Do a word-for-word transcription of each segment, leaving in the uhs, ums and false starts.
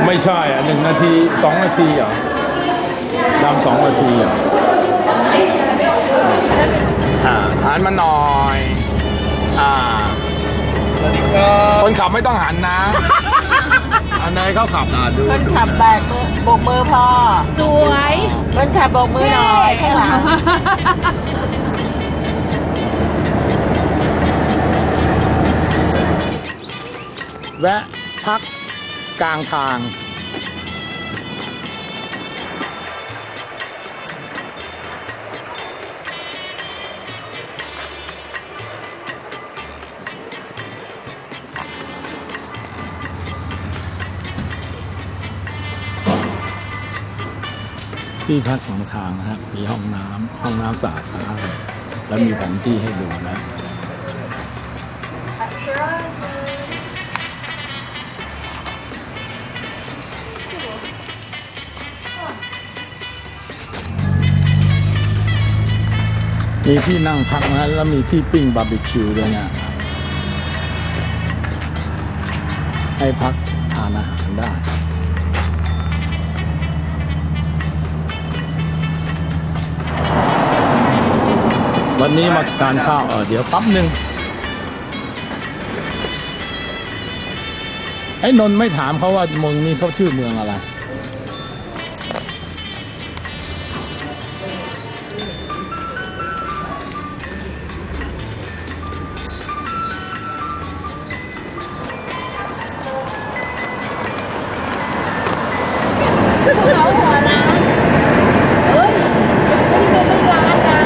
ไม่ใช่อ่ะหนึ่งนาทีสองนาทีเหรอทำสองนาทีเหรออ่าหันมาหน่อยอ่าสวัสดีครับคนขับไม่ต้องหันนะอันไหนเขาขับอ่ะดูคนขับแบกมือโบกมือพอสวยคนขับโบกมือหน่อยข้างหลังแวะพักกลางทางที่พักของทางนะครับมีห้องน้ำห้องน้ำสะอาดสะอาดแล้วมีแผนที่ให้ดูนะมีที่นั่งพักนะแล้วมีที่ปิ้งบาร์บีคิวด้วยนะให้พักทานอาหารได้วันนี้มาทานข้าวเออเดี๋ยวปั๊บหนึ่งไอ้นนท์ไม่ถามเขาว่าเมืองนี้เขาชื่อเมืองอะไรเขาหัวร้านเฮ้ยนี่เป็นร้านนะ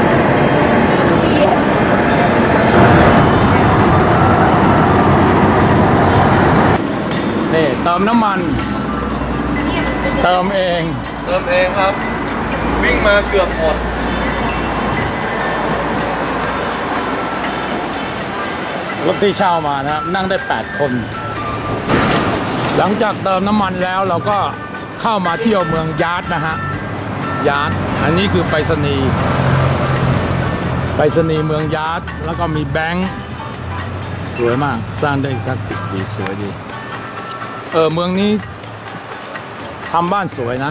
นี่เติมน้ำมันเติมเองเติมเองครับวิ่งมาเกือบหมดรถที่เช่ามานะครับนั่งได้แปดคนหลังจากเติมน้ำมันแล้วเราก็เข้ามาเที่ยวเมืองยาร์ดนะฮะยาร์ดอันนี้คือไปรษณีย์ไปรษณีย์เมืองยาร์ดแล้วก็มีแบงค์สวยมากสร้างได้คลาสสิกดีสวยดีเออเมืองนี้ทำบ้านสวยนะ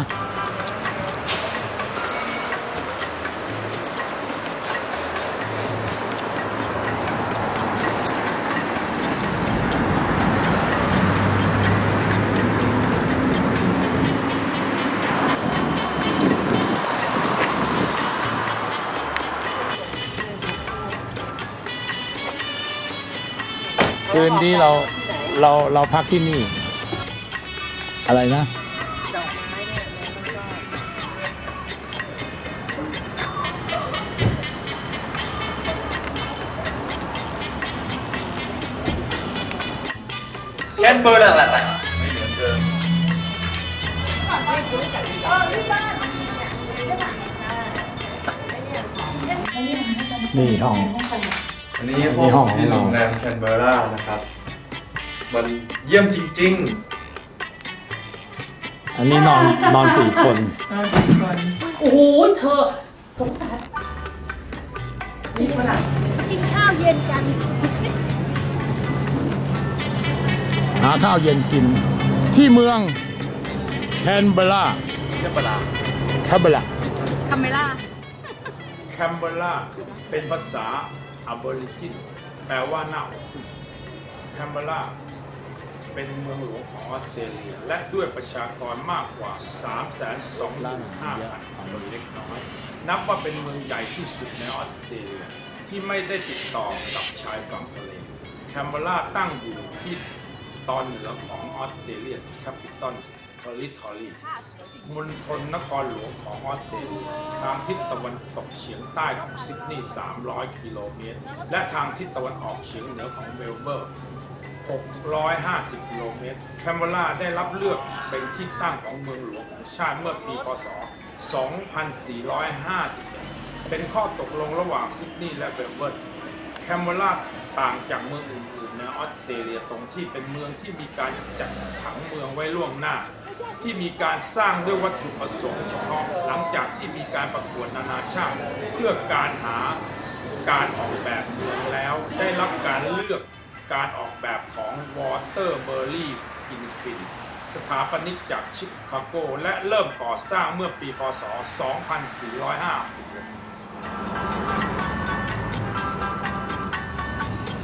คืนนี้เราเราเราพักที่นี่อะไรนะแคนเบอร์นั่นแหละไม่เหมือนเดิมนี่ห้องอันนี้ห้องที่โรงแรมแคนเบอร์รานะครับมันเยี่ยมจริงอันนี้นอนนอนสี่คนนอนสี่คนโอ้โหเธอสงสารนี่ฝรั่งกินข้าวเย็นกันหาข้าวเย็นกินที่เมืองแคนเบราแคนเบราแคนเบราคาเมล่าแคนเบราเป็นภาษาออบอริจินแปลว่าหน้าอกแคนเบราเป็นเมืองหลวงของออสเตรเลียและด้วยประชากรมากกว่า สามแสนสองหมื่นห้าพัน คนเล็กน้อยนับว่าเป็นเมืองใหญ่ที่สุดในออสเตรเลียที่ไม่ได้ติดต่อกับชายฝั่งทะเลแคนเบราตั้งอยู่ที่ตอนเหนือของออสเตรเลียแคปิตอลเทอริทอรีมณฑลนครหลวงของออสเตรเลียทางทิศตะวันตกเฉียงใต้ของซิดนีย์สามร้อยกิโลเมตรและทางทิศตะวันออกเฉียงเหนือของเมลเบิร์นหกร้อยห้าสิบกิโลเมตรแคนเบราได้รับเลือกเป็นที่ตั้งของเมืองหลวงของชาติเมื่อปีพ.ศ. สองพันสี่ร้อยห้าสิบเอ็ดเป็นข้อตกลงระหว่างซิดนีย์และเมลเบิร์นแคนเบราต่างจากเมืองอื่นๆในออสเตรเลียตรงที่เป็นเมืองที่มีการจัดผังเมืองไว้ล่วงหน้าที่มีการสร้างด้วยวัตถุประสงค์เฉพาะหลังจากที่มีการประกวดนานาชาติเพื่อการหาการออกแบบเมืองแล้วได้รับการเลือกการออกแบบของวอเตอร์เบอร์รี่อินฟินสถาปนิกจากชิคาโกและเริ่มก่อสร้างเมื่อปีพ.ศ. สองพันสี่ร้อยห้าสิบ